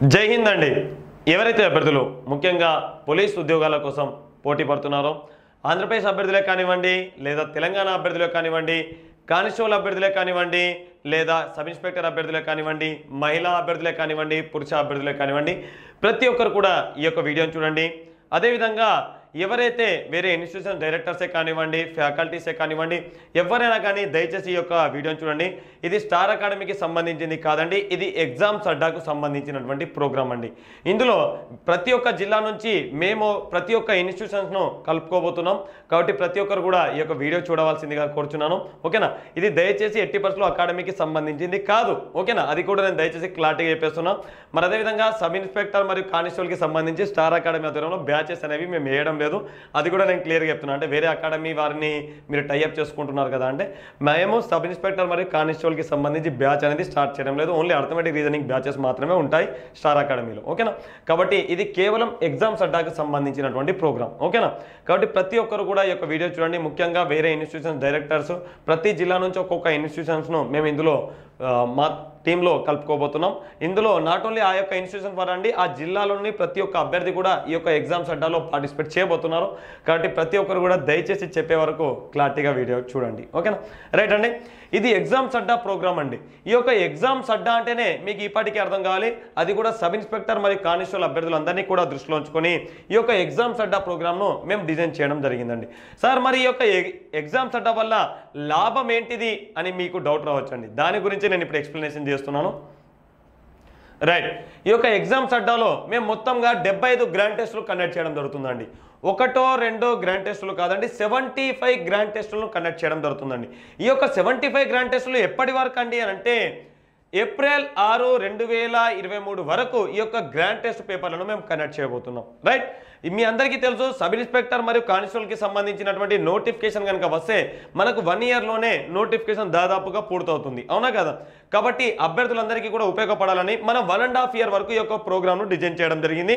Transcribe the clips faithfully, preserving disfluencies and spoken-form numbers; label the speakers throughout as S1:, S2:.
S1: జై హింద్ అండి. ఎవరైతే అభ్యర్థులు ముఖ్యంగా పోలీస్ ఉద్యోగాల కోసం పోటీ పడుతున్నారో ఆంధ్రప్రదేశ్ అభ్యర్థులే కానివ్వండి, లేదా తెలంగాణ అభ్యర్థులే కానివ్వండి, కానిస్టేబుల్ అభ్యర్థులే కానివ్వండి, లేదా సబ్ ఇన్స్పెక్టర్ అభ్యర్థులే కానివ్వండి, మహిళా అభ్యర్థులే కానివ్వండి, పురుష అభ్యర్థులే కానివ్వండి, ప్రతి ఒక్కరు కూడా ఈ యొక్క వీడియోని చూడండి. అదేవిధంగా ఎవరైతే వేరే ఇన్స్టిట్యూషన్ డైరెక్టర్సే కానివ్వండి, ఫ్యాకల్టీసే కానివ్వండి, ఎవరైనా కానీ దయచేసి ఈ యొక్క వీడియోని చూడండి. ఇది స్టార్ అకాడమీకి సంబంధించింది కాదండి, ఇది ఎగ్జామ్స్ అడ్డాకు సంబంధించినటువంటి ప్రోగ్రామ్ అండి. ఇందులో ప్రతి ఒక్క జిల్లా నుంచి మేము ప్రతి ఒక్క ఇన్స్టిట్యూషన్స్ను కలుపుకోబోతున్నాం. కాబట్టి ప్రతి ఒక్కరు కూడా ఈ యొక్క వీడియో చూడవలసిందిగా కోరుచున్నాను. ఓకేనా, ఇది దయచేసి ఎట్టి పరిస్థితుల్లో అకాడమీకి సంబంధించింది కాదు. ఓకేనా, అది కూడా నేను దయచేసి క్లారిటీగా చెప్పేస్తున్నాం. మరి అదేవిధంగా సబ్ ఇన్స్పెక్టర్ మరియు కానిస్టేబుల్కి సంబంధించి స్టార్ అకాడమీ ఆధ్వర్యంలో బ్యాచెస్ అనేవి మేము వేయడం లేదు. అది కూడా నేను క్లియర్గా చెప్తున్నాను. అంటే వేరే అకాడమీ వారిని మీరు టైఅప్ చేసుకుంటున్నారు కదా, అంటే మేము సబ్ ఇన్స్పెక్టర్ మరియు కానిస్టేబుల్కి సంబంధించి బ్యాచ్ అనేది స్టార్ట్ చేయడం లేదు. ఓన్లీ అర్థమెటిక్ రీజనింగ్ బ్యాచెస్ మాత్రమే ఉంటాయి స్టార్ అకాడమీలో. ఓకేనా, కాబట్టి ఇది కేవలం ఎగ్జామ్స్ అడ్డాకు సంబంధించినటువంటి ప్రోగ్రామ్. ఓకేనా, కాబట్టి ప్రతి ఒక్కరు కూడా ఈ యొక్క వీడియో చూడండి. ముఖ్యంగా వేరే ఇన్స్టిట్యూషన్ డైరెక్టర్స్ ప్రతి జిల్లా నుంచి ఒక్కొక్క ఇన్స్టిట్యూషన్స్ను మేము ఇందులో మా టీంలో కలుపుకోబోతున్నాం. ఇందులో నాట్ ఓన్లీ ఆ యొక్క ఇన్స్టిట్యూషన్ ఫర్ అండి, ఆ జిల్లాలోని ప్రతి ఒక్క అభ్యర్థి కూడా ఈ యొక్క ఎగ్జామ్స్ అడ్డాలో పార్టిసిపేట్ చేయబోతున్నారు. కాబట్టి ప్రతి ఒక్కరు కూడా దయచేసి చెప్పే వరకు క్లారిటీగా వీడియో చూడండి. ఓకేనా, రైట్ అండి. ఇది ఎగ్జామ్స్ అడ్డా ప్రోగ్రామ్ అండి. ఈ యొక్క ఎగ్జామ్స్ అడ్డా అంటేనే మీకు ఇప్పటికీ అర్థం కావాలి, అది కూడా సబ్ ఇన్స్పెక్టర్ మరియు కానిస్టేబుల్ అభ్యర్థులందరినీ కూడా దృష్టిలో ఉంచుకొని ఈ యొక్క ఎగ్జామ్స్ అడ్డా ప్రోగ్రామ్ను మేము డిజైన్ చేయడం జరిగిందండి. సార్, మరి ఈ యొక్క ఎగ్జామ్స్ అడ్డా వల్ల లాభం ఏంటిది అని మీకు డౌట్ రావచ్చండి. దాని గురించి నేను ఇప్పుడు ఎక్స్ప్లెనేషన్ చేస్తున్నాను. రైట్, ఈ యొక్క ఎగ్జామ్స్ అడ్డాలో మేము మొత్తంగా డెబ్బై ఐదు గ్రాండ్ టెస్టులు కండక్ట్ చేయడం జరుగుతుందండి. ఒకటో రెండో గ్రాండ్ టెస్టులు కాదండి, సెవెంటీ ఫైవ్ గ్రాండ్ టెస్టులను కండక్ట్ చేయడం జరుగుతుందండి. ఈ యొక్క సెవెంటీ ఫైవ్ గ్రాండ్ టెస్టులు ఎప్పటి వరకు అండి అని అంటే ఏప్రిల్ ఆరు రెండు వేల ఇరవై మూడు వరకు ఈ యొక్క గ్రాండ్ టెస్ట్ పేపర్లను మేము కండక్ట్ చేయబోతున్నాం. రైట్, మీ అందరికీ తెలుసు సబ్ ఇన్స్పెక్టర్ మరియు కానిస్టేబుల్కి సంబంధించినటువంటి నోటిఫికేషన్ కనుక వస్తే మనకు వన్ ఇయర్లోనే నోటిఫికేషన్ దాదాపుగా పూర్తవుతుంది, అవునా కదా. కాబట్టి అభ్యర్థులందరికీ కూడా ఉపయోగపడాలని మనం వన్ అండ్ హాఫ్ ఇయర్ వరకు ఈ యొక్క ప్రోగ్రామ్ను డిజైన్ చేయడం జరిగింది.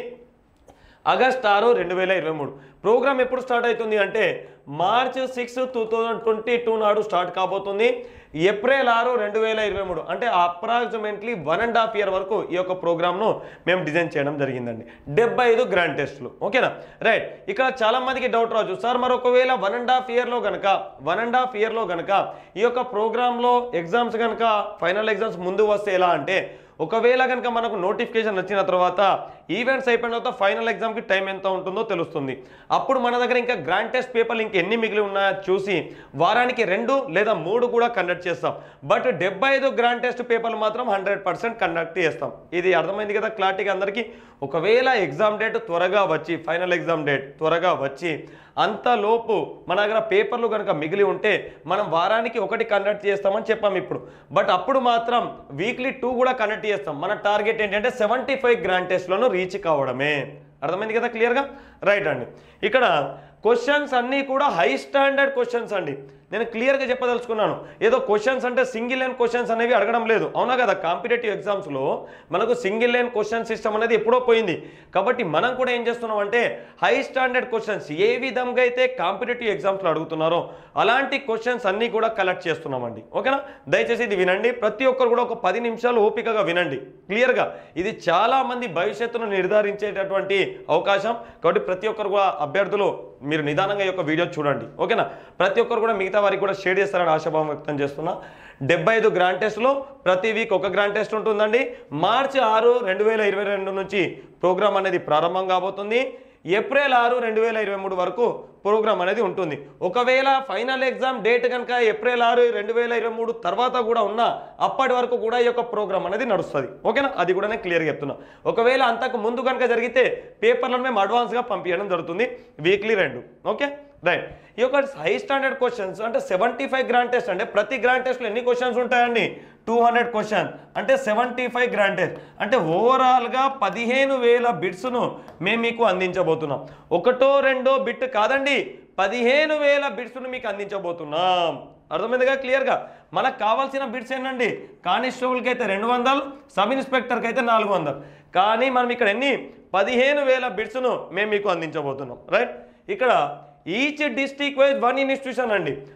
S1: ఆగస్ట్ ఆరు రెండు వేల ఇరవై మూడు ప్రోగ్రామ్ ఎప్పుడు స్టార్ట్ అవుతుంది అంటే March six two thousand twenty two నాడు స్టార్ట్ కాబోతుంది. ఏప్రిల్ ఆరు రెండు వేల ఇరవై మూడు అంటే approximately one and half year వరకు ఈ యొక్క ప్రోగ్రామ్ను మేము డిజైన్ చేయడం జరిగిందండి. డెబ్బై ఐదు గ్రాండ్ టెస్టులు. ఓకేనా, రైట్. ఇక్కడ చాలా మందికి డౌట్ రావచ్చు, సార్ మరి ఒకవేళ వన్ అండ్ హాఫ్ ఇయర్లో కనుక వన్ అండ్ హాఫ్ ఇయర్లో కనుక ఈ యొక్క ప్రోగ్రాంలో ఎగ్జామ్స్ కనుక ఫైనల్ ఎగ్జామ్స్ ముందు వస్తే ఎలా అంటే ఒకవేళ కనుక మనకు నోటిఫికేషన్ వచ్చిన తర్వాత ఈవెంట్స్ అయిపోయిన తర్వాత ఫైనల్ ఎగ్జామ్కి టైం ఎంత ఉంటుందో తెలుస్తుంది. అప్పుడు మన దగ్గర ఇంకా గ్రాండ్ టెస్ట్ పేపర్లు ఇంక ఎన్ని మిగిలి ఉన్నాయో చూసి వారానికి రెండు లేదా మూడు కూడా కండక్ట్ చేస్తాం. బట్ డెబ్బై ఐదు గ్రాండ్ టెస్ట్ పేపర్లు మాత్రం హండ్రెడ్ పర్సెంట్ కండక్ట్ చేస్తాం. ఇది అర్థమైంది కదా క్లారిటీగా అందరికీ. ఒకవేళ ఎగ్జామ్ డేట్ త్వరగా వచ్చి ఫైనల్ ఎగ్జామ్ డేట్ త్వరగా వచ్చి అంతలోపు మన దగ్గర పేపర్లు కనుక మిగిలి ఉంటే మనం వారానికి ఒకటి కండక్ట్ చేస్తామని చెప్పాం ఇప్పుడు. బట్ అప్పుడు మాత్రం వీక్లీ టూ కూడా కండక్ట్ చేస్తాం. మన టార్గెట్ ఏంటంటే సెవెంటీ ఫైవ్ గ్రాండ్ టెస్ట్లను రీచ్ కావడమే. అర్థమైంది కదా క్లియర్గా. రైట్ అండి, ఇక్కడ క్వశ్చన్స్ అన్నీ కూడా హై స్టాండర్డ్ క్వశ్చన్స్ అండి. నేను క్లియర్గా చెప్పదలుచుకున్నాను, ఏదో క్వశ్చన్స్ అంటే సింగిల్ లైన్ క్వశ్చన్స్ అనేవి అడగడం లేదు, అవునా కదా. కాంపిటేటివ్ ఎగ్జామ్స్లో మనకు సింగిల్ లైన్ క్వశ్చన్ సిస్టమ్ అనేది ఎప్పుడో పోయింది. కాబట్టి మనం కూడా ఏం చేస్తున్నాం అంటే హై స్టాండర్డ్ క్వశ్చన్స్ ఏ విధంగా అయితే కాంపిటేటివ్ ఎగ్జామ్స్లో అడుగుతున్నారో అలాంటి క్వశ్చన్స్ అన్నీ కూడా కలెక్ట్ చేస్తున్నామండి. ఓకేనా, దయచేసి ఇది వినండి. ప్రతి ఒక్కరు కూడా ఒక పది నిమిషాలు ఓపికగా వినండి క్లియర్గా. ఇది చాలా మంది భవిష్యత్తును నిర్ధారించేటటువంటి అవకాశం. కాబట్టి ప్రతి ఒక్కరు కూడా అభ్యర్థులు మీరు నిదానంగా ఈ యొక్క వీడియో చూడండి. ఓకేనా, ప్రతి ఒక్కరు కూడా మిగతా వారికి కూడా షేర్ చేస్తారని ఆశాభావం వ్యక్తం చేస్తున్నా. డెబ్బై ఐదు గ్రాండ్ టెస్టులో ప్రతి వీక్ ఒక గ్రాండ్ టెస్ట్ ఉంటుందండి. మార్చి ఆరు రెండు వేల ఇరవై రెండు నుంచి ప్రోగ్రామ్ అనేది ప్రారంభం కాబోతుంది. ఏప్రిల్ ఆరు రెండు వేల ఇరవై మూడు వరకు ప్రోగ్రామ్ అనేది ఉంటుంది. ఒకవేళ ఫైనల్ ఎగ్జామ్ డేట్ కనుక ఏప్రిల్ ఆరు రెండు వేల ఇరవై మూడు తర్వాత కూడా ఉన్నా అప్పటి వరకు కూడా ఈ యొక్క ప్రోగ్రామ్ అనేది నడుస్తుంది. ఓకేనా, అది కూడా నేను క్లియర్గా చెప్తున్నా. ఒకవేళ అంతకు ముందు కనుక జరిగితే పేపర్లను మేము అడ్వాన్స్గా పంపించడం జరుగుతుంది వీక్లీ రెండు. Okay, right. ఈ యొక్క హై స్టాండర్డ్ క్వశ్చన్స్ అంటే సెవెంటీ ఫైవ్ గ్రాండ్ టెస్ట్ అంటే ప్రతి గ్రాండ్ టెస్ట్లో ఎన్ని క్వశ్చన్స్ ఉంటాయండి? టూ హండ్రెడ్ క్వశ్చన్ అంటే సెవెంటీ ఫైవ్ గ్రాండ్ టెస్ట్ అంటే ఓవరాల్గా పదిహేను వేల బిట్స్ను మేము మీకు అందించబోతున్నాం. ఒకటో రెండో బిట్ కాదండి, పదిహేను వేల బిట్స్ను మీకు అందించబోతున్నాం. అర్థమైందిగా క్లియర్గా. మనకు కావాల్సిన బిట్స్ ఏంటండి, కానిస్టేబుల్కి అయితే రెండు వందలు సబ్ ఇన్స్పెక్టర్కి అయితే నాలుగు వందలు కానీ మనం ఇక్కడ ఎన్ని పదిహేను వేల బిట్స్ను మేము మీకు అందించబోతున్నాం. రైట్, ఇక్కడ each district wise one institution అండి.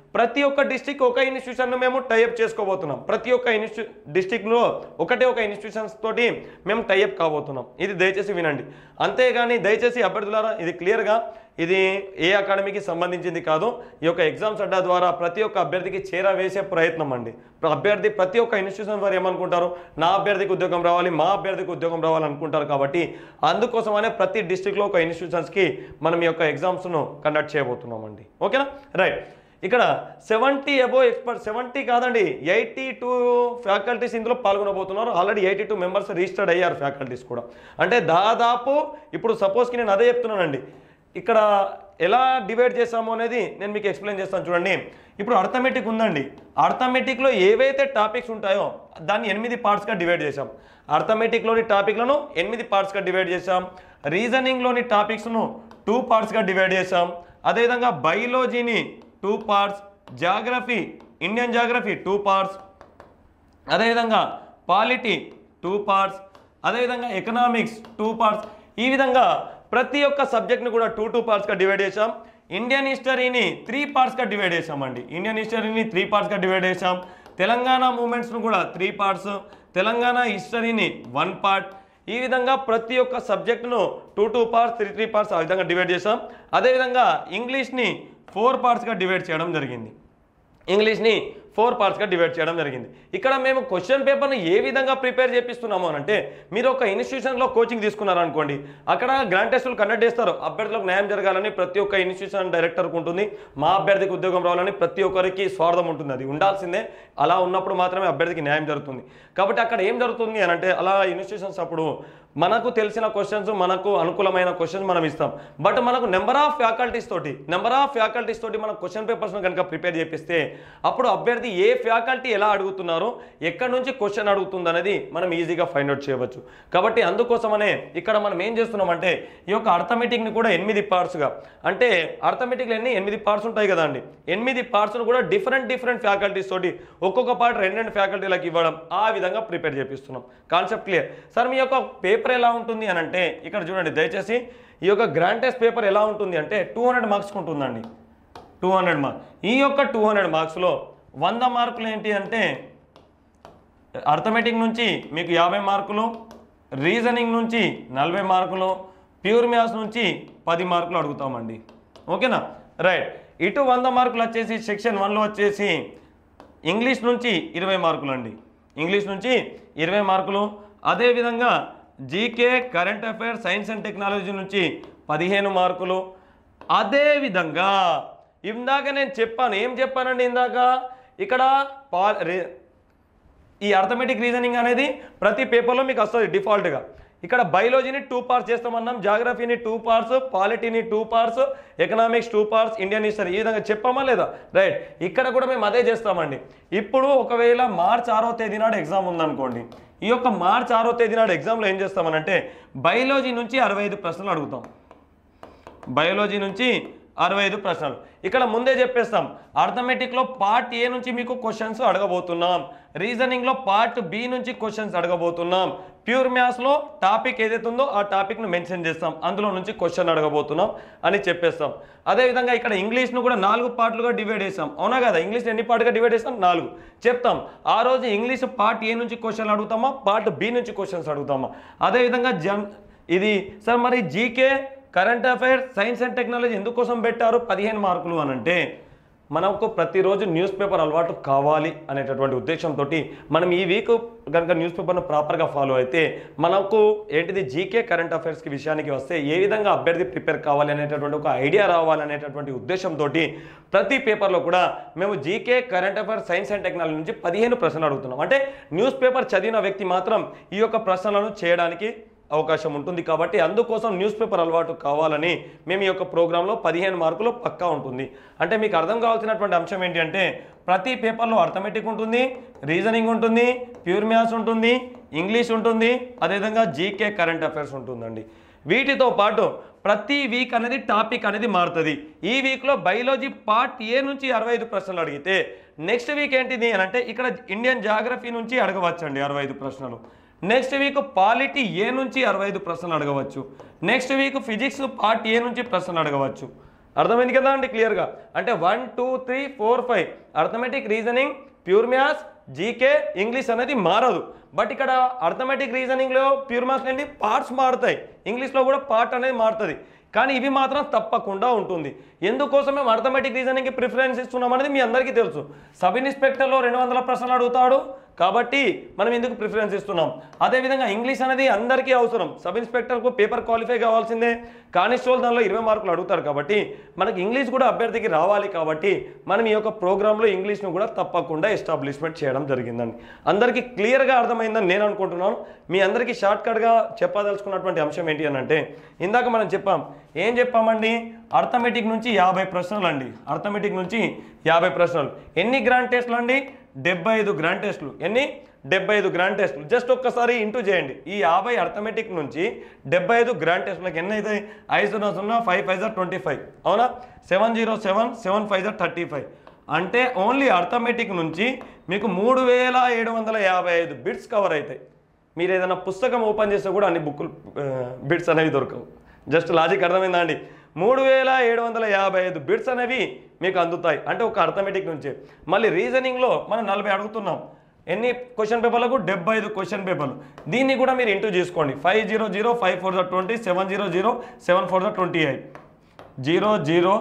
S1: ప్రతి ఒక్క డిస్టిక్ ఒక ఇన్స్టిట్యూషన్ మేము టైఅప్ చేసుకోబోతున్నాం. ప్రతి ఒక్క ఇన్స్టి డిస్టిక్లో ఒకటే ఒక ఇన్స్టిట్యూషన్స్ తోటి మేము టైఅప్ కాబోతున్నాం. ఇది దయచేసి వినండి. అంతేగాని దయచేసి అభ్యర్థులారా ఇది క్లియర్గా ఇది ఏ అకాడమీకి సంబంధించింది కాదు. ఈ యొక్క ఎగ్జామ్స్ అడ్డా ద్వారా ప్రతి ఒక్క అభ్యర్థికి చేరవేసే ప్రయత్నం అండి. అభ్యర్థి ప్రతి ఒక్క ఇన్స్టిట్యూషన్ వారు ఏమనుకుంటారు, నా అభ్యర్థికి ఉద్యోగం రావాలి, మా అభ్యర్థికి ఉద్యోగం రావాలి అనుకుంటారు. కాబట్టి అందుకోసమనే ప్రతి డిస్టిక్లో ఒక ఇన్స్టిట్యూషన్స్కి మనం ఈ యొక్క ఎగ్జామ్స్ను కండక్ట్ చేయబోతున్నాం అండి. ఓకేనా, రైట్. ఇక్కడ సెవెంటీ అబోవ్ ఎక్స్పర్ట్, సెవెంటీ కాదండి ఎయిటీ టూ ఫ్యాకల్టీస్ ఇందులో పాల్గొనబోతున్నారు. Already eighty two members registered అయ్యారు ఫ్యాకల్టీస్ కూడా. అంటే దాదాపు ఇప్పుడు సపోజ్కి నేను అదే చెప్తున్నానండి, ఇక్కడ ఎలా డివైడ్ చేసాము అనేది నేను మీకు ఎక్స్ప్లెయిన్ చేస్తాను. చూడండి, ఇప్పుడు అర్థమెటిక్ ఉందండి. అర్థమెటిక్లో ఏవైతే టాపిక్స్ ఉంటాయో దాన్ని ఎనిమిది పార్ట్స్గా డివైడ్ చేసాం. అర్థమెటిక్లోని టాపిక్లను ఎనిమిది పార్ట్స్గా డివైడ్ చేసాం. రీజనింగ్లోని టాపిక్స్ను టూ పార్ట్స్గా డివైడ్ చేసాం. అదేవిధంగా బయాలజీని two parts, geography Indian geography two parts, అదేవిధంగా పాలిటీ టూ పార్ట్స్, అదేవిధంగా ఎకనామిక్స్ టూ పార్ట్స్. ఈ విధంగా ప్రతి ఒక్క సబ్జెక్ట్ని కూడా టూ టూ పార్ట్స్గా డివైడ్ చేసాం. ఇండియన్ హిస్టరీని త్రీ పార్ట్స్గా డివైడ్ చేసామండి. ఇండియన్ హిస్టరీని త్రీ పార్ట్స్గా డివైడ్ చేసాం. తెలంగాణ మూమెంట్స్ను కూడా త్రీ పార్ట్స్, తెలంగాణ హిస్టరీని వన్ పార్ట్. ఈ విధంగా ప్రతి ఒక్క సబ్జెక్టును two two parts, three three parts ఆ విధంగా డివైడ్ చేసాం. అదేవిధంగా ఇంగ్లీష్ని ఫోర్ పార్ట్స్గా డివైడ్ చేయడం జరిగింది. ఇంగ్లీష్ని ఫోర్ పార్ట్స్గా డివైడ్ చేయడం జరిగింది. ఇక్కడ మేము క్వశ్చన్ పేపర్ని ఏ విధంగా ప్రిపేర్ చేపిస్తున్నాము అని అంటే, మీరు ఒక ఇన్స్టిట్యూషన్లో కోచింగ్ తీసుకున్నారనుకోండి, అక్కడ గ్రాండ్ టెస్టులు కండక్ట్ చేస్తారు. అభ్యర్థులకు న్యాయం జరగాలని ప్రతి ఒక్క ఇన్స్టిట్యూషన్ డైరెక్టర్కి ఉంటుంది. మా అభ్యర్థికి ఉద్యోగం రావాలని ప్రతి ఒక్కరికి స్వార్థం ఉంటుంది. అది ఉండాల్సిందే. అలా ఉన్నప్పుడు మాత్రమే అభ్యర్థికి న్యాయం జరుగుతుంది. కాబట్టి అక్కడ ఏం జరుగుతుంది అని అంటే, అలా ఇన్స్టిట్యూషన్స్ అప్పుడు మనకు తెలిసిన క్వశ్చన్స్, మనకు అనుకూలమైన క్వశ్చన్స్ మనం ఇస్తాం. బట్ మనకు నెంబర్ ఆఫ్ ఫ్యాకల్టీస్ తోటి నెంబర్ ఆఫ్ ఫ్యాకల్టీస్ తోటి మనం క్వశ్చన్ పేపర్స్ను కనుక ప్రిపేర్ చేపిస్తే, అప్పుడు అభ్యర్థి ఏ ఫ్యాకల్టీ ఎలా అడుగుతున్నారో, ఎక్కడి నుంచి క్వశ్చన్ అడుగుతుంది అనేది మనం ఈజీగా ఫైండ్ అవుట్ చేయవచ్చు. కాబట్టి అందుకోసమనే ఇక్కడ మనం ఏం చేస్తున్నామంటే, ఈ యొక్క అర్థమెటిక్ని కూడా ఎనిమిది పార్ట్స్గా, అంటే అర్థమెటిక్లో ఎన్ని ఎనిమిది పార్ట్స్ ఉంటాయి కదా అండి, ఎనిమిది పార్ట్స్ను కూడా డిఫరెంట్ డిఫరెంట్ ఫ్యాకల్టీస్ తోటి ఒక్కొక్క పార్ట్ రెండు రెండు ఫ్యాకల్టీలకు ఇవ్వడం, ఆ విధంగా ప్రిపేర్ చేపిస్తున్నాం. Concept clear sir? మీ యొక్క పేపర్ ఎలా ఉంటుంది అని అంటే, ఇక్కడ చూడండి దయచేసి, ఈ యొక్క గ్రాండ్ టెస్ట్ పేపర్ ఎలా ఉంటుంది అంటే టూ హండ్రెడ్ మార్క్స్కి ఉంటుందండి. Two hundred marks. ఈ యొక్క టూ హండ్రెడ్ మార్క్స్లో వంద మార్కులు ఏంటి అంటే, అర్థమెటిక్ నుంచి మీకు యాభై మార్కులు, రీజనింగ్ నుంచి నలభై మార్కులు, ప్యూర్ మ్యాథ్స్ నుంచి పది మార్కులు అడుగుతామండి. ఓకేనా, రైట్. ఇటు వంద మార్కులు వచ్చేసి సెక్షన్ వన్లో వచ్చేసి ఇంగ్లీష్ నుంచి ఇరవై మార్కులు అండి. ఇంగ్లీష్ నుంచి ఇరవై మార్కులు. అదేవిధంగా GK, current affairs, science and technology నుంచి పదిహేను మార్కులు. అదేవిధంగా ఇందాక నేను చెప్పాను, ఏం చెప్పానండి ఇందాక, ఇక్కడ పా ఈ అర్థమెటిక్ రీజనింగ్ అనేది ప్రతి పేపర్లో మీకు వస్తుంది డిఫాల్ట్గా. ఇక్కడ బయాలజీని టూ పార్ట్స్ చేస్తామన్నాం, జాగ్రఫీని టూ పార్ట్స్, పాలిటీని two parts, economics two parts, Indian history. ఈ విధంగా చెప్పామా లేదా? రైట్. ఇక్కడ కూడా మేము అదే చేస్తామండి. ఇప్పుడు ఒకవేళ మార్చ్ ఆరో తేదీ నాడు ఎగ్జామ్ ఉందనుకోండి, ఈ యొక్క మార్చ్ ఆరో తేదీ నాడు ఎగ్జామ్లో ఏం చేస్తామనంటే, బయాలజీ నుంచి అరవై ఐదు ప్రశ్నలు అడుగుతాం. బయాలజీ నుంచి అరవై ఐదు ప్రశ్నలు. ఇక్కడ ముందే చెప్పేస్తాం, అర్థమెటిక్లో పార్ట్ ఏ నుంచి మీకు క్వశ్చన్స్ అడగబోతున్నాం, రీజనింగ్లో పార్ట్ బి నుంచి క్వశ్చన్స్ అడగబోతున్నాం, ప్యూర్ మ్యాథ్స్లో టాపిక్ ఏదైతే ఉందో ఆ టాపిక్ను మెన్షన్ చేస్తాం, అందులో నుంచి క్వశ్చన్ అడగబోతున్నాం అని చెప్పేస్తాం. అదేవిధంగా ఇక్కడ ఇంగ్లీష్ను కూడా నాలుగు పార్ట్లుగా డివైడ్ చేస్తాం. అవునా కదా? ఇంగ్లీష్ని ఎన్ని పార్ట్గా డివైడ్ చేస్తాం? నాలుగు చెప్తాం. ఆ రోజు ఇంగ్లీష్ పార్ట్ ఏ నుంచి క్వశ్చన్ అడుగుతామా, పార్ట్ బి నుంచి క్వశ్చన్స్ అడుగుతామా. అదేవిధంగా జన్ ఇది సార్ మరి GK, current affairs, science and technology ఎందుకోసం పెట్టారు పదిహేను మార్కులు అని అంటే, మనకు ప్రతిరోజు న్యూస్ పేపర్ అలవాటు కావాలి అనేటటువంటి ఉద్దేశంతో మనం ఈ వీక్ కనుక న్యూస్ పేపర్ను ప్రాపర్గా ఫాలో అయితే మనకు ఏంటిది జీకే, కరెంట్ అఫైర్స్కి విషయానికి వస్తే ఏ విధంగా అభ్యర్థి ప్రిపేర్ కావాలి అనేటటువంటి ఒక ఐడియా రావాలనేటటువంటి ఉద్దేశంతో ప్రతి పేపర్లో కూడా మేము GK, current affairs, science and technology నుంచి పదిహేను ప్రశ్నలు అడుగుతున్నాం. అంటే న్యూస్ పేపర్ చదివిన వ్యక్తి మాత్రం ఈ యొక్క ప్రశ్నలను చేయడానికి అవకాశం ఉంటుంది. కాబట్టి అందుకోసం న్యూస్ పేపర్ అలవాటు కావాలని మేము ఈ యొక్క ప్రోగ్రాంలో పదిహేను మార్కులు పక్కా ఉంటుంది. అంటే మీకు అర్థం కావాల్సినటువంటి అంశం ఏంటి అంటే, ప్రతి పేపర్లో అర్థమెటిక్ ఉంటుంది, రీజనింగ్ ఉంటుంది, ప్యూర్ మ్యాథ్స్ ఉంటుంది, ఇంగ్లీష్ ఉంటుంది, అదేవిధంగా జీకే, కరెంట్ అఫైర్స్ ఉంటుందండి. వీటితో పాటు ప్రతి వీక్ అనేది టాపిక్ అనేది మారుతుంది. ఈ వీక్లో బయాలజీ పార్ట్ ఏ నుంచి అరవై ఐదు ప్రశ్నలు అడిగితే, నెక్స్ట్ వీక్ ఏంటిది అని అంటే ఇక్కడ ఇండియన్ జాగ్రఫీ నుంచి అడగవచ్చండి అరవై ఐదు ప్రశ్నలు. నెక్స్ట్ వీక్ పాలిటీ ఏ నుంచి అరవై ఐదు ప్రశ్నలు అడగవచ్చు. Next week physics part A నుంచి ప్రశ్నలు అడగవచ్చు. అర్థమైంది కదా అండి క్లియర్గా. అంటే one two three four five arithmetic, reasoning, pure maths, GK, English అనేది మారదు. బట్ ఇక్కడ అర్థమెటిక్ రీజనింగ్లో ప్యూర్ మ్యాథ్స్ నుండి పార్ట్స్ మారుతాయి, ఇంగ్లీష్లో కూడా పార్ట్ అనేది మారుతుంది. కానీ ఇవి మాత్రం తప్పకుండా ఉంటుంది. ఎందుకోసం మేము అర్థమెటిక్ రీజనింగ్కి ప్రిఫరెన్స్ ఇస్తున్నాం అనేది మీ అందరికీ తెలుసు. సబ్ ఇన్స్పెక్టర్లో రెండు వందల ప్రశ్నలు అడుగుతాడు కాబట్టి మనం ఎందుకు ప్రిఫరెన్స్ ఇస్తున్నాం. అదేవిధంగా ఇంగ్లీష్ అనేది అందరికీ అవసరం. సబ్ ఇన్స్పెక్టర్కు పేపర్ క్వాలిఫై కావాల్సిందే, కానిస్టేబుల్ దానిలో ఇరవై మార్కులు అడుగుతారు కాబట్టి మనకి ఇంగ్లీష్ కూడా అభ్యర్థికి రావాలి. కాబట్టి మనం ఈ యొక్క ప్రోగ్రాంలో ఇంగ్లీష్ను కూడా తప్పకుండా ఎస్టాబ్లిష్మెంట్ చేయడం జరిగిందండి. అందరికీ క్లియర్గా అర్థమైందని నేను అనుకుంటున్నాను. మీ అందరికీ షార్ట్కట్గా చెప్పదలుచుకున్నటువంటి అంశం ఏంటి అని అంటే, ఇందాక మనం చెప్పాం, ఏం చెప్పామండి, అర్థమెటిక్ నుంచి యాభై ప్రశ్నలు అండి. అర్థమెటిక్ నుంచి యాభై ప్రశ్నలు. ఎన్ని గ్రాండ్ టెస్ట్లు అండి? డెబ్బై ఐదు గ్రాండ్ టెస్టులు. ఎన్ని? డెబ్బై ఐదు గ్రాండ్ టెస్టులు. జస్ట్ ఒక్కసారి ఇంటూ చేయండి. ఈ యాభై అర్థమెటిక్ నుంచి డెబ్బై ఐదు గ్రాండ్ టెస్టులకు ఎన్ని అవుతాయి? ఐదు సున్నా సున్నా ఫైవ్ ఫైవ్ జా ట్వంటీ ఫైవ్ అవునా? Seven zero seven seven five జా థర్టీ ఫైవ్ అంటే ఓన్లీ అర్థమెటిక్ నుంచి మీకు మూడు వేల ఏడు వందల యాభై ఐదు బిట్స్ కవర్ అవుతాయి. మీరు ఏదైనా పుస్తకం ఓపెన్ చేస్తే కూడా అన్ని బుక్కులు బిట్స్ అనేవి దొరకవు. జస్ట్ లాజిక్ అర్థమైందా అండి? మూడు వేల ఏడు వందల యాభై ఐదు బిట్స్ అనేవి మీకు అందుతాయి అంటే ఒక అర్థమెటిక్ నుంచే. మళ్ళీ రీజనింగ్లో మనం నలభై అడుగుతున్నాం. ఎన్ని క్వశ్చన్ పేపర్లకు? డెబ్బై ఐదు క్వశ్చన్ పేపర్లు. దీన్ని కూడా మీరు ఇంటూ చేసుకోండి. Five zero zero five four జా twenty seven zero zero seven four జా twenty eight zero zero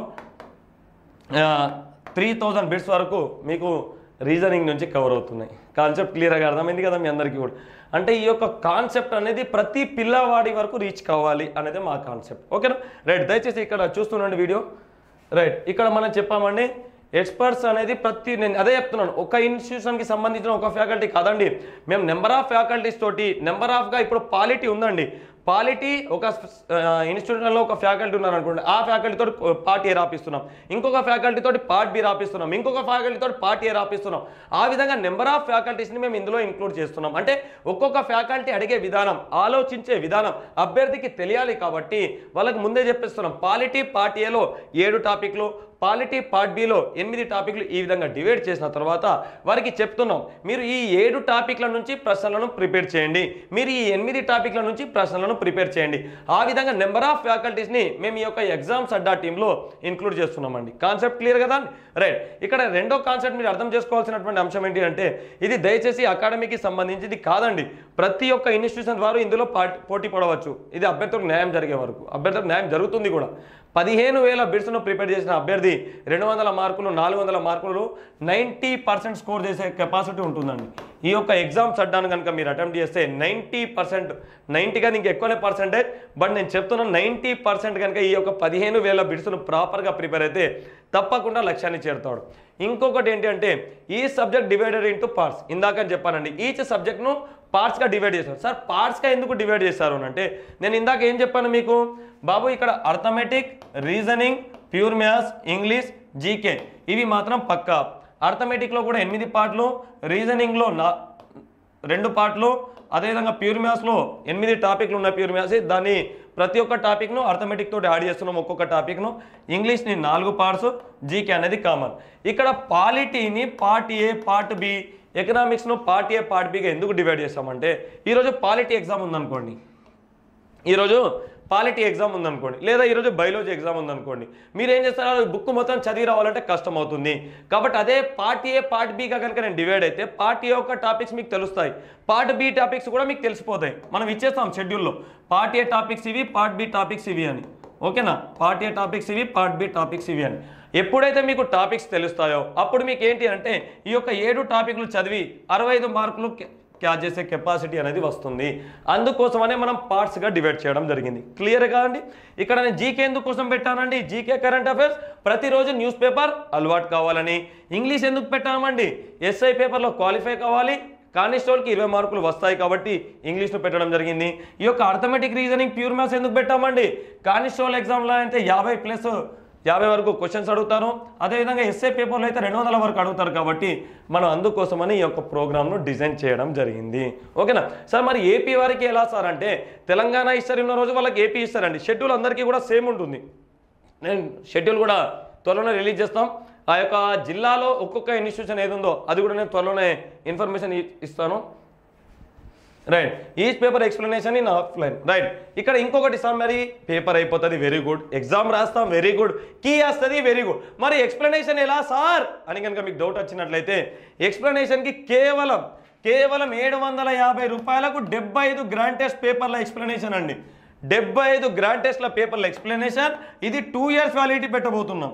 S1: three thousand bits వరకు మీకు రీజనింగ్ నుంచి కవర్ అవుతున్నాయి. కాన్సెప్ట్ క్లియర్గా అర్థమైంది కదా మీ అందరికీ కూడా. అంటే ఈ యొక్క కాన్సెప్ట్ అనేది ప్రతి పిల్లవాడి వరకు రీచ్ కావాలి అనేది మా కాన్సెప్ట్. ఓకేనా? రైట్, దయచేసి ఇక్కడ చూస్తున్నాండి వీడియో. రైట్, ఇక్కడ మనం చెప్పామండి ఎక్స్పర్ట్స్ అనేది ప్రతి, నేను అదే చెప్తున్నాను, ఒక ఇన్స్టిట్యూషన్కి సంబంధించిన ఒక ఫ్యాకల్టీ కాదండి, మేము నెంబర్ ఆఫ్ ఫ్యాకల్టీస్ తోటి నెంబర్ ఆఫ్గా ఇప్పుడు పాలిటీ ఉందండి. పాలిటీ ఒక ఇన్స్టిట్యూషన్లో ఒక ఫ్యాకల్టీ ఉన్నారనుకోండి, ఆ ఫ్యాకల్టీతో పార్ట్ ఏ రాపిస్తున్నాం, ఇంకొక ఫ్యాకల్టీతో పార్ట్ బి రాపిస్తున్నాం, ఇంకొక ఫ్యాకల్టీతో పార్ట్ ఏ రాపిస్తున్నాం. ఆ విధంగా నెంబర్ ఆఫ్ ఫ్యాకల్టీస్ని మేము ఇందులో ఇంక్లూడ్ చేస్తున్నాం. అంటే ఒక్కొక్క ఫ్యాకల్టీ అడిగే విధానం, ఆలోచించే విధానం అభ్యర్థికి తెలియాలి కాబట్టి వాళ్ళకి ముందే చెప్పిస్తున్నాం. పాలిటీ పార్ట్ ఏలో ఏడు టాపిక్లు, పాలిటీ పార్ట్ బిలో ఎనిమిది టాపిక్లు ఈ విధంగా డివైడ్ చేసిన తర్వాత వారికి చెప్తున్నాం, మీరు ఈ ఏడు టాపిక్ల నుంచి ప్రశ్నలను ప్రిపేర్ చేయండి, మీరు ఈ ఎనిమిది టాపిక్ల నుంచి ప్రశ్నలను ప్రిపేర్ చేయండి. ఆ విధంగా నెంబర్ ఆఫ్ ఫ్యాకల్టీస్ని మేము ఈ యొక్క ఎగ్జామ్స్ అడ్డా టీంలో ఇంక్లూడ్ చేస్తున్నామండి. కాన్సెప్ట్ క్లియర్ కదా? రైట్, ఇక్కడ రెండో కాన్సెప్ట్ మీరు అర్థం చేసుకోవాల్సినటువంటి అంశం ఏంటి అంటే, ఇది దయచేసి అకాడమీకి సంబంధించింది కాదండి. ప్రతి ఒక్క ఇన్స్టిట్యూషన్ వారు ఇందులో పోటీ పడవచ్చు. ఇది అభ్యర్థులకు న్యాయం జరిగే వరకు, అభ్యర్థులకు న్యాయం జరుగుతుంది కూడా. పదిహేను వేల బిట్స్ను ప్రిపేర్ చేసిన అభ్యర్థి రెండు వందల మార్కులు నాలుగు వందల మార్కులు నైంటీ పర్సెంట్ స్కోర్ చేసే కెపాసిటీ ఉంటుందండి. ఈ యొక్క ఎగ్జామ్స్ అడ్డాను కనుక మీరు అటెంప్ట్ చేస్తే నైంటీ పర్సెంట్ నైంటీ కానీ ఇంక ఎక్కువనే పర్సెంటేజ్, బట్ నేను చెప్తున్నాను నైంటీ పర్సెంట్ కనుక ఈ యొక్క పదిహేను వేల బిట్స్ను ప్రాపర్గా ప్రిపేర్ అయితే తప్పకుండా లక్ష్యాన్ని చేరుతాడు. ఇంకొకటి ఏంటి అంటే, ఈ సబ్జెక్ట్ డివైడెడ్ ఇంటూ పార్ట్స్. ఇందాక చెప్పానండి, ఈచ్ సబ్జెక్ట్ను పార్ట్స్గా డివైడ్ చేశారు. సార్ పార్ట్స్గా ఎందుకు డివైడ్ చేశారు అంటే, నేను ఇందాక ఏం చెప్పాను మీకు, బాబు ఇక్కడ arithmetic, reasoning, pure maths, English, GK ఇవి మాత్రం పక్కా. అర్థమెటిక్లో కూడా ఎనిమిది పార్ట్లు, రీజనింగ్లో నా రెండు పార్ట్లు, అదేవిధంగా ప్యూర్ మ్యాథ్స్లో ఎనిమిది టాపిక్లు ఉన్న ప్యూర్ మ్యాథ్స్, దాన్ని ప్రతి ఒక్క టాపిక్ను అర్థమెటిక్ తోటి యాడ్ చేస్తున్నాం ఒక్కొక్క టాపిక్ను. ఇంగ్లీష్ని నాలుగు పార్ట్స్, జీకే అనేది కామన్. ఇక్కడ పాలిటీని పార్ట్ ఏ పార్ట్ బి, ఎకనామిక్స్ను పార్ట్ ఏ పార్ట్ బిగా ఎందుకు డివైడ్ చేస్తామంటే, ఈరోజు పాలిటీ ఎగ్జామ్ ఉందనుకోండి, ఈరోజు పాలిటీ ఎగ్జామ్ ఉందనుకోండి, లేదా ఈరోజు బయాలజీ ఎగ్జామ్ ఉందనుకోండి, మీరు ఏం చేస్తారు, బుక్ మొత్తం చదివి రావాలంటే కష్టం అవుతుంది. కాబట్టి అదే పార్ట్ ఏ పార్ట్ బిగా కనుక నేను డివైడ్ అయితే పార్ట్ ఏ యొక్క టాపిక్స్ మీకు తెలుస్తాయి, పార్ట్ బి టాపిక్స్ కూడా మీకు తెలిసిపోతాయి. మనం ఇచ్చేస్తాం షెడ్యూల్లో, పార్ట్ ఏ టాపిక్స్ ఇవి, పార్ట్ బి టాపిక్స్ ఇవి అని. ఓకేనా? పార్ట్ ఏ టాపిక్స్ ఇవి, పార్ట్ బి టాపిక్స్ ఇవి అని. ఎప్పుడైతే మీకు టాపిక్స్ తెలుస్తాయో అప్పుడు మీకు ఏంటి అంటే, ఈ యొక్క ఏడు టాపిక్లు చదివి అరవై ఐదు మార్కులు క్యాచ్ చేసే కెపాసిటీ అనేది వస్తుంది. అందుకోసమనే మనం పార్ట్స్గా డివైడ్ చేయడం జరిగింది. క్లియర్గా అండి? ఇక్కడ నేను జీకే ఎందుకు కోసం పెట్టానండి, జీకే కరెంట్ అఫైర్స్ ప్రతిరోజు న్యూస్ పేపర్ అలవాటు కావాలని. ఇంగ్లీష్ ఎందుకు పెట్టామండి, ఎస్ఐ పేపర్లో క్వాలిఫై కావాలి, కానిస్టేబుల్కి ఇరవై మార్కులు వస్తాయి కాబట్టి ఇంగ్లీష్లో పెట్టడం జరిగింది. ఈ యొక్క అర్థమెటిక్, రీజనింగ్, ప్యూర్ మ్యాథ్స్ ఎందుకు పెట్టామండి, కానిస్టేబుల్ ఎగ్జామ్లో అయితే యాభై ప్లస్ యాభై వరకు క్వశ్చన్స్ అడుగుతారు, అదేవిధంగా ఎస్ఏ పేపర్లో అయితే రెండు వందల వరకు అడుగుతారు కాబట్టి మనం అందుకోసమని ఈ యొక్క ప్రోగ్రామ్ను డిజైన్ చేయడం జరిగింది. ఓకేనా సార్? మరి ఏపీ వారికి ఎలా సార్ అంటే, తెలంగాణ హిస్టరీ ఉన్న రోజు వాళ్ళకి ఏపీ ఇస్తారండి. షెడ్యూల్ అందరికీ కూడా సేమ్ ఉంటుంది. నేను షెడ్యూల్ కూడా త్వరలోనే రిలీజ్ చేస్తాం. ఆ యొక్క జిల్లాలో ఒక్కొక్క ఇన్స్టిట్యూషన్ ఏది ఉందో అది కూడా నేను త్వరలోనే ఇన్ఫర్మేషన్ ఇస్తాను. Right each paper explanation in offline right. ఇక్కడ ఇంకొకటి సార్ మరి పేపర్ అయిపోతుంది వెరీ గుడ్, ఎగ్జామ్ రాస్తాం వెరీ గుడ్, కీ వస్తుంది వెరీ గుడ్, మరి ఎక్స్ప్లెనేషన్ ఎలా సార్ అని కనుక మీకు డౌట్ వచ్చినట్లయితే ఎక్స్ప్లెనేషన్కి కేవలం కేవలం ఏడు వందల యాభై రూపాయలకు డెబ్బై ఐదు గ్రాండ్ టెస్ట్ పేపర్ల ఎక్స్ప్లెనేషన్ అండి. డెబ్బై ఐదు గ్రాండ్ టెస్ట్ల పేపర్ల ఎక్స్ప్లెనేషన్. ఇది టూ ఇయర్స్ వ్యాలిడిటీ పెట్టబోతున్నాం.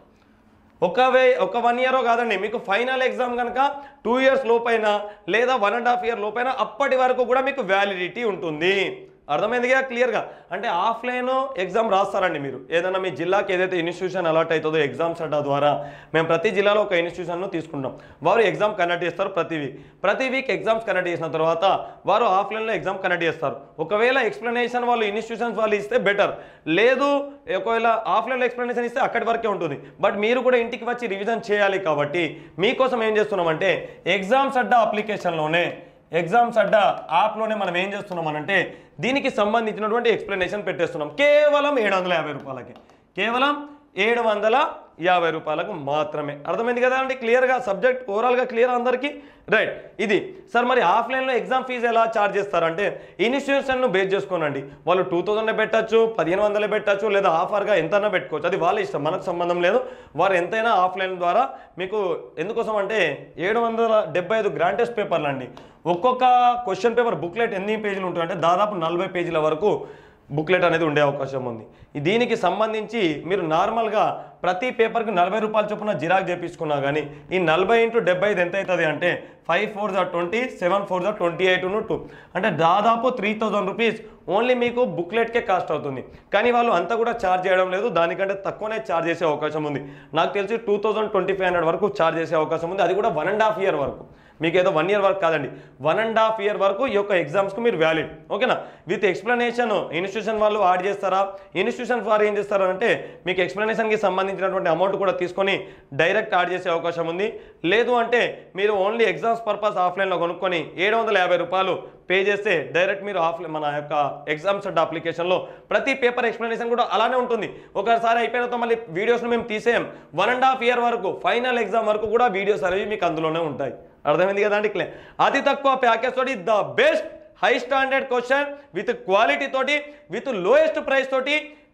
S1: ఒక వే ఒక వన్ ఇయరో కాదండి, మీకు ఫైనల్ ఎగ్జామ్ కనుక టూ ఇయర్స్ లోపైన లేదా వన్ అండ్ హాఫ్ ఇయర్ లోపైన అప్పటి వరకు కూడా మీకు వ్యాలిడిటీ ఉంటుంది. అర్థమైందిగా క్లియర్గా? అంటే ఆఫ్లైన్ ఎగ్జామ్ రాస్తారండి మీరు. ఏదైనా మీ జిల్లాకి ఏదైతే ఇన్స్టిట్యూషన్ అలాట్ అవుతుందో ఎగ్జామ్స్ అడ్డా ద్వారా మేము ప్రతి జిల్లాలో ఒక ఇన్స్టిట్యూషన్ను తీసుకుంటాం. వారు ఎగ్జామ్ కండక్ట్ చేస్తారు ప్రతి వీక్. ప్రతి వీక్ ఎగ్జామ్స్ కండక్ట్ చేసిన తర్వాత వారు ఆఫ్లైన్లో ఎగ్జామ్ కండక్ట్ చేస్తారు. ఒకవేళ ఎక్స్ప్లెనేషన్ వాళ్ళు ఇన్స్టిట్యూషన్స్ వాళ్ళు ఇస్తే బెటర్, లేదు ఒకవేళ ఆఫ్లైన్లో ఎక్స్ప్లెనేషన్ ఇస్తే అక్కడి వరకే ఉంటుంది. బట్ మీరు కూడా ఇంటికి వచ్చి రివిజన్ చేయాలి కాబట్టి మీకోసం ఏం చేస్తున్నామంటే ఎగ్జామ్స్ అడ్డా అప్లికేషన్లోనే ఎగ్జామ్స్ అడ్డా యాప్లోనే మనం ఏం చేస్తున్నాం అంటే దీనికి సంబంధించినటువంటి ఎక్స్ప్లెనేషన్ పెట్టేస్తున్నాం కేవలం ఏడు వందల యాభై రూపాయలకి. కేవలం ఏడు వందల యాభై రూపాయలకు మాత్రమే. అర్థమైంది కదా అండి క్లియర్గా? సబ్జెక్ట్ ఓవరాల్గా క్లియర్ అందరికీ? రైట్. ఇది సార్ మరి ఆఫ్లైన్లో ఎగ్జామ్ ఫీజు ఎలా ఛార్జ్ చేస్తారంటే ఇన్స్టిట్యూషన్ను బేస్ చేసుకోనండి. వాళ్ళు టూ థౌసండ్ పెట్టచ్చు, పదిహేను వందలే పెట్టచ్చు, లేదా ఆఫర్గా ఎంతైనా పెట్టుకోవచ్చు. అది వాళ్ళ ఇష్టం, మనకు సంబంధం లేదు. వారు ఎంతైనా ఆఫ్లైన్ ద్వారా మీకు ఎందుకోసం అంటే ఏడు వందల డెబ్బై ఐదు గ్రాండ్ టెస్ట్ పేపర్లు అండి. ఒక్కొక్క క్వశ్చన్ పేపర్ బుక్లెట్ ఎన్ని పేజీలు ఉంటాయంటే దాదాపు నలభై పేజీల వరకు బుక్లెట్ అనేది ఉండే అవకాశం ఉంది. దీనికి సంబంధించి మీరు నార్మల్గా ప్రతి పేపర్కి నలభై రూపాయల చొప్పున జిరాక్ చేపించుకున్నా కానీ ఈ నలభై ఇంటూ డెబ్బై ఐదు ఎంత అవుతుంది అంటే ఫైవ్ ఫోర్ జా ట్వంటీ, సెవెన్ ఫోర్ జా ట్వంటీ ఎయిట్ టూ అంటే దాదాపు త్రీ థౌజండ్ రూపీస్ ఓన్లీ మీకు బుక్లెట్కే కాస్ట్ అవుతుంది. కానీ వాళ్ళు అంతా కూడా ఛార్జ్ చేయడం లేదు, దానికంటే తక్కువనే ఛార్జ్ చేసే అవకాశం ఉంది. నాకు తెలిసి two thousand twenty five hundred వరకు ఛార్జ్ చేసే అవకాశం ఉంది. అది కూడా వన్ అండ్ హాఫ్ ఇయర్ వరకు. మీకు ఏదో వన్ ఇయర్ వరకు కాదండి, వన్ అండ్ హాఫ్ ఇయర్ వరకు ఈ యొక్క ఎగ్జామ్స్కి మీరు వ్యాలిడ్. ఓకేనా? విత్ ఎక్స్ప్లెనేషన్ ఇన్స్టిట్యూషన్ వాళ్ళు యాడ్ చేస్తారా, ఇన్స్టిట్యూషన్ వారు ఏం చేస్తారా అంటే మీకు ఎక్స్ప్లెనేషన్కి సంబంధించినటువంటి అమౌంట్ కూడా తీసుకొని డైరెక్ట్ యాడ్ చేసే అవకాశం ఉంది. లేదు అంటే మీరు ఓన్లీ ఎగ్జామ్స్ పర్పస్ ఆఫ్లైన్లో కొనుక్కొని ఏడు వందల యాభై రూపాయలు పే చేస్తే డైరెక్ట్ మీరు ఆఫ్లైన్ మన యొక్క ఎగ్జామ్స్ అడ్డా అప్లికేషన్లో ప్రతి పేపర్ ఎక్స్ప్లెనేషన్ కూడా అలానే ఉంటుంది. ఒకసారి అయిపోయిన తర్వాత మళ్ళీ వీడియోస్ను మేము తీసేయం. వన్ అండ్ హాఫ్ ఇయర్ వరకు ఫైనల్ ఎగ్జామ్ వరకు కూడా వీడియోస్ అనేవి మీకు అందులోనే ఉంటాయి. అర్థమైంది కదా అండి క్లియర్? అతి తక్కువ ప్యాకేజ్ తోటి the best high standard question with quality తోటి విత్ లోయెస్ట్ ప్రైస్ తోటి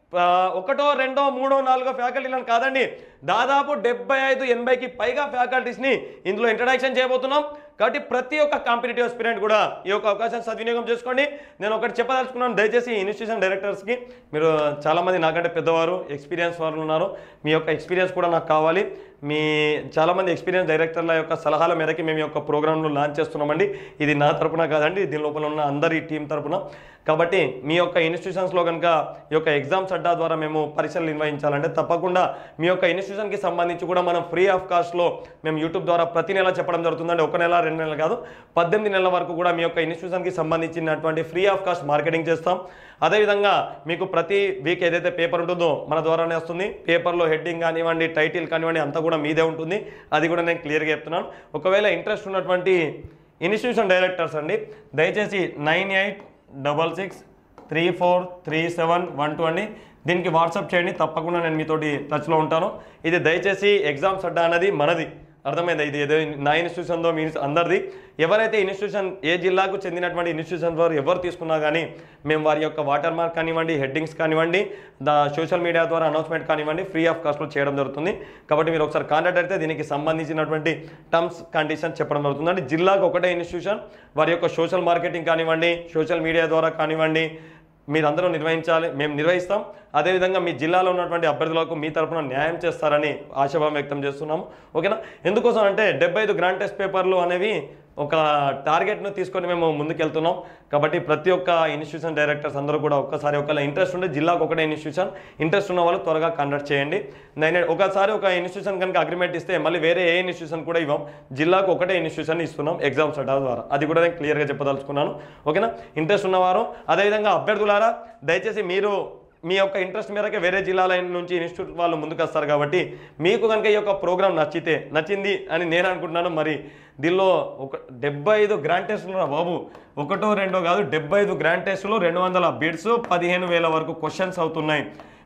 S1: ఒకటో రెండో మూడో నాలుగో ఫ్యాకల్టీలను కాదండి దాదాపు డెబ్బై ఐదు ఎనభైకి పైగా ఫ్యాకల్టీస్ని ఇందులో ఇంట్రడక్షన్ చేయబోతున్నాం. కాబట్టి ప్రతి ఒక్క కాంపిటేటివ్ ఆస్పిరెంట్ కూడా ఈ యొక్క అవకాశాన్ని సద్వినియోగం చేసుకోండి. నేను ఒకటి చెప్పదలుచుకున్నాను, దయచేసి ఇన్స్టిట్యూషన్ డైరెక్టర్స్కి, మీరు చాలామంది నాకంటే పెద్దవారు ఎక్స్పీరియన్స్ వారు ఉన్నారు, మీ యొక్క ఎక్స్పీరియన్స్ కూడా నాకు కావాలి. మీ చాలామంది ఎక్స్పీరియన్స్ డైరెక్టర్ల యొక్క సలహాల మేరకి మేము యొక్క ప్రోగ్రాంను లాంచ్ చేస్తున్నామండి. ఇది నా తరపున కాదండి, దీని లోపల ఉన్న అందరి టీం తరపున. కాబట్టి మీ యొక్క ఇన్స్టిట్యూషన్స్లో కనుక ఈ యొక్క ఎగ్జామ్స్ అడ్డా ద్వారా మేము పరీక్షలు నిర్వహించాలంటే తప్పకుండా మీ యొక్క ఇన్స్టిట్యూషన్కి సంబంధించి కూడా మనం ఫ్రీ ఆఫ్ కాస్ట్లో మేము యూట్యూబ్ ద్వారా ప్రతి నెల చెప్పడం జరుగుతుందండి. ఒక నెల రెండు నెలలు కాదు, పద్దెనిమిది నెలల వరకు కూడా మీ యొక్క ఇన్స్టిట్యూషన్కి సంబంధించినటువంటి ఫ్రీ ఆఫ్ కాస్ట్ మార్కెటింగ్ చేస్తాం. అదేవిధంగా మీకు ప్రతి వీక్ ఏదైతే పేపర్ ఉంటుందో మన ద్వారానే వస్తుంది. పేపర్లో హెడ్డింగ్ కానివ్వండి, టైటిల్ కానివ్వండి అంతా కూడా మీదే ఉంటుంది. అది కూడా నేను క్లియర్గా చెప్తున్నాను. ఒకవేళ ఇంట్రెస్ట్ ఉన్నటువంటి ఇన్స్టిట్యూషన్ డైరెక్టర్స్ అండి దయచేసి nine eight double six three four three seven one two అండి దీనికి వాట్సాప్ చేయండి. తప్పకుండా నేను మీతోటి టచ్లో ఉంటాను. ఇది దయచేసి ఎగ్జామ్స్ అడ్డా అనేది మనది, అర్థమైందా? ఇది ఏదో నా ఇన్స్టిట్యూషన్తో మీ అందరిది. ఎవరైతే ఇన్స్టిట్యూషన్ ఏ జిల్లాకు చెందినటువంటి ఇన్స్టిట్యూషన్ వారు ఎవరు తీసుకున్నా కానీ మేము వారి యొక్క వాటర్ మార్క్ కానివ్వండి, హెడ్డింగ్స్ కానివ్వండి, దా సోషల్ మీడియా ద్వారా అనౌన్స్మెంట్ కానివ్వండి ఫ్రీ ఆఫ్ కాస్ట్లో చేయడం జరుగుతుంది. కాబట్టి మీరు ఒకసారి కాంటాక్ట్ అయితే దీనికి సంబంధించినటువంటి టర్మ్స్ కండిషన్స్ చెప్పడం జరుగుతుంది. అంటే జిల్లాకు ఒకటే ఇన్స్టిట్యూషన్ వారి యొక్క సోషల్ మార్కెటింగ్ కానివ్వండి, సోషల్ మీడియా ద్వారా కానివ్వండి మీరందరూ నిర్వహించాలి, మేము నిర్వహిస్తాం. అదేవిధంగా మీ జిల్లాలో ఉన్నటువంటి అభ్యర్థులకు మీ తరఫున న్యాయం చేస్తారని ఆశాభావం వ్యక్తం చేస్తున్నాము. ఓకేనా? ఎందుకోసం అంటే డెబ్బై ఐదు గ్రాండ్ టెస్ట్ పేపర్లు అనేవి ఒక టార్గెట్ను తీసుకొని మేము ముందుకెళ్తున్నాం. కాబట్టి ప్రతి ఒక్క ఇన్స్టిట్యూషన్ డైరెక్టర్స్ అందరూ కూడా ఒక్కసారి ఒకవేళ ఇంట్రెస్ట్ ఉంటే జిల్లాకు ఒకటే ఇన్స్టిట్యూషన్, ఇంట్రెస్ట్ ఉన్న వాళ్ళు త్వరగా కండక్ట్ చేయండి. నేను ఒకసారి ఒక ఇన్స్టిట్యూషన్ కనుక అగ్రిమెంట్ ఇస్తే మళ్ళీ వేరే ఏ ఇన్స్టిట్యూషన్ కూడా ఇవ్వం, జిల్లాకు ఒకటే ఇన్స్టిట్యూషన్ ఇస్తున్నాం ఎగ్జామ్స్ అడ్డా ద్వారా. అది కూడా నేను క్లియర్గా చెప్పదలుచుకున్నాను. ఓకేనా? ఇంట్రెస్ట్ ఉన్నవారు అదేవిధంగా అభ్యర్థులారా దయచేసి మీరు మీ యొక్క ఇంట్రెస్ట్ మేరకే వేరే జిల్లాల నుంచి ఇన్స్టిట్యూట్ వాళ్ళు ముందుకు వస్తారు. కాబట్టి మీకు కనుక ఈ యొక్క ప్రోగ్రామ్ నచ్చితే నచ్చింది అని నేను అనుకుంటున్నాను. మరి దీనిలో ఒక డెబ్బై ఐదు గ్రాండ్ టెస్టులు బాబు, ఒకటో రెండో కాదు డెబ్బై ఐదు గ్రాండ్ టెస్టులు, రెండు వందల బిడ్స్, పదిహేను వేల వరకు క్వశ్చన్స్ అవుతున్నాయి.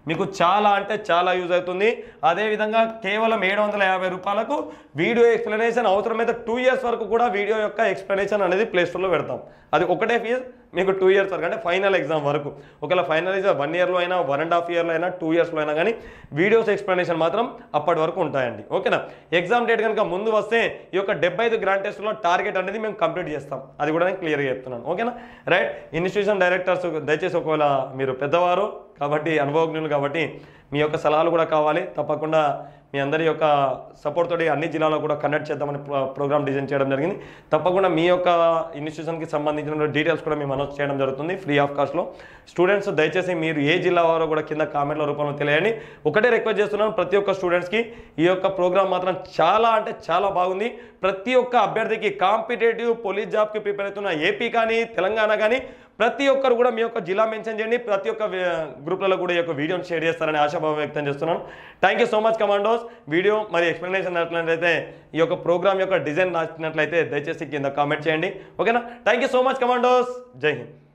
S1: మీకు చాలా అంటే చాలా యూజ్ అవుతుంది. అదేవిధంగా కేవలం ఏడు వందల యాభై రూపాయలకు వీడియో ఎక్స్ప్లెనేషన్, అవసరమైతే టూ ఇయర్స్ వరకు కూడా వీడియో యొక్క ఎక్స్ప్లెనేషన్ అనేది ప్లేస్టోర్లో పెడతాం. అది ఒకటే ఫీజు మీకు టూ ఇయర్స్ వరకు, అంటే ఫైనల్ ఎగ్జామ్ వరకు. ఒకవేళ ఫైనల్ ఎగ్జామ్ వన్ ఇయర్లో అయినా, వన్ అండ్ హాఫ్ ఇయర్లో అయినా, టూ ఇయర్స్లో అయినా కానీ వీడియోస్ ఎక్స్ప్లెనేషన్ మాత్రం అప్పటి వరకు ఉంటాయండి. ఓకేనా? ఎగ్జామ్ డేట్ కనుక ముందు వస్తే ఈ యొక్క డెబ్బై ఐదు గ్రాండ్ టెస్ట్లో టార్గెట్ అనేది మేము కంప్లీట్ చేస్తాం. అది కూడా నేను క్లియర్గా చెప్తున్నాను. ఓకేనా? రైట్. ఇన్స్టిట్యూషన్ డైరెక్టర్స్ దయచేసి ఒకవేళ మీరు పెద్దవారు కాబట్టి, అనుభవజ్ఞులు కాబట్టి మీ యొక్క సలహాలు కూడా కావాలి. తప్పకుండా మీ అందరి యొక్క సపోర్ట్ తోటి అన్ని జిల్లాలో కూడా కండక్ట్ చేద్దామని ప్రోగ్రామ్ డిజైన్ చేయడం జరిగింది. తప్పకుండా మీ యొక్క ఇన్స్టిట్యూషన్కి సంబంధించిన డీటెయిల్స్ కూడా మేము అనౌన్స్ చేయడం జరుగుతుంది ఫ్రీ ఆఫ్ కాస్ట్లో. స్టూడెంట్స్ దయచేసి మీరు ఏ జిల్లా వారో కూడా కింద కామెంట్ల రూపంలో తెలియండి. ఒకటే రిక్వెస్ట్ చేస్తున్నాను ప్రతి ఒక్క స్టూడెంట్స్కి, ఈ యొక్క ప్రోగ్రామ్ మాత్రం చాలా అంటే చాలా బాగుంది. ప్రతి ఒక్క అభ్యర్థికి, కాంపిటేటివ్ పోలీస్ జాబ్కి ప్రిపేర్ అవుతున్న ఏపీ కానీ తెలంగాణ కానీ ప్రతి ఒక్కరు కూడా మీ యొక్క జిల్లా మెన్షన్ చేయండి. ప్రతి ఒక్క గ్రూప్లలో కూడా ఈ యొక్క వీడియోని షేర్ చేస్తారని ఆశాభావం వ్యక్తం చేస్తున్నాను. Thank you so much commandos. Video మరి ఎక్స్ప్లెనేషన్ నచ్చినట్లయితే, ఈ యొక్క ప్రోగ్రామ్ యొక్క డిజైన్ నచ్చినట్లయితే దయచేసి కింద కామెంట్ చేయండి. ఓకేనా? Thank you so much commandos. జై హింద్.